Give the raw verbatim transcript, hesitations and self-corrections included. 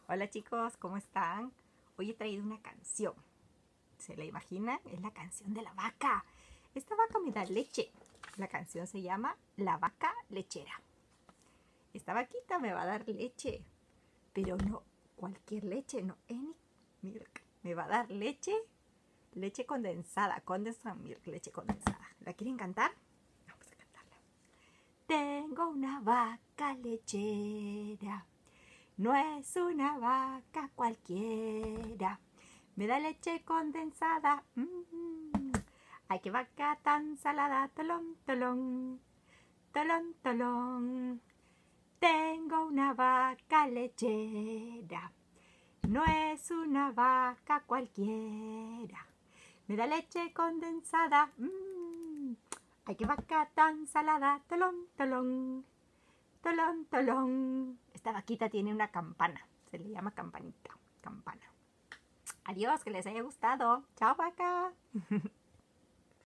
Hola chicos, ¿cómo están? Hoy he traído una canción. ¿Se la imaginan? Es la canción de la vaca. Esta vaca me da leche. La canción se llama La Vaca Lechera. Esta vaquita me va a dar leche, pero no cualquier leche, no any milk. Me va a dar leche, leche condensada, condensed milk, leche condensada. ¿La quieren cantar? Vamos a cantarla. Tengo una vaca lechera. No es una vaca cualquiera. Me da leche condensada. Mm. Ay, qué vaca tan salada. Tolón, tolón. Tolón, tolón. Tengo una vaca lechera. No es una vaca cualquiera. Me da leche condensada. Mm. Ay, qué vaca tan salada. Tolón, tolón. Tolón, tolón. Esta vaquita tiene una campana. Se le llama campanita. Campana. Adiós, que les haya gustado. Chao, vaca.